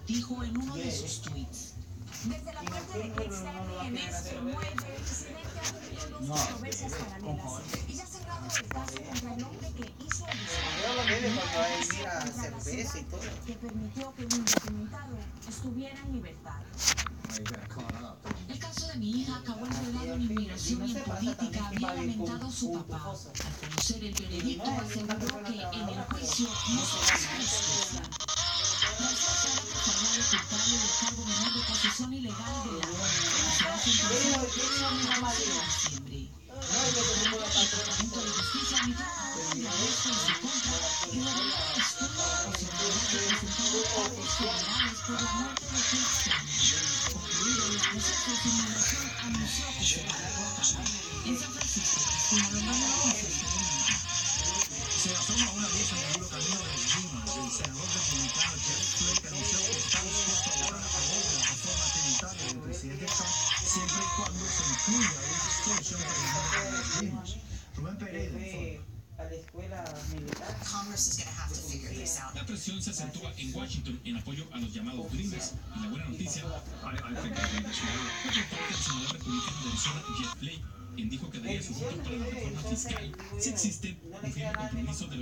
dijo en uno de sus tweets. Desde la muerte de Cristian en este muelle, el presidente ha tenido dos controversias paralelas y ya ha cerrado el caso contra el hombre que hizo el disparo que permitió que un indocumentado estuviera en libertad. El caso de mi hija acabó enredado en inmigración y en política, había lamentado su papá. Al conocer el veredicto, aseguró que en el juicio no se hizo justicia. La jueza era declarada culpable del cargo menor de posesión ilegal de arma. Será sentenciado el próximo 14 de diciembre. El Departamento de Justicia emitió una orden de arresto en su contra y reveló el estudio de posibilidad de presentar cargos federales por la muerte de Cristian. Concluido el proceso de inmigración, anunció que será deportado. En San Francisco, Cristina Romano, Noticias Telemundo. Se asoma una luz en el duro camino de los Dumas. El senador republicano Jeff Flake anunció que está dispuesto a votar a favor de la reforma tributaria del presidente Trump, siempre y cuando se incluya una distorsión terminada de los Dumas. Rubén Pereira informa. La presión se acentúa en Washington en apoyo a los llamados Dreamers. Y la buena noticia, el senador republicano de Arizona, Jeff Flake, quien dijo que daría su voto para la reforma fiscal si existe un firme compromiso de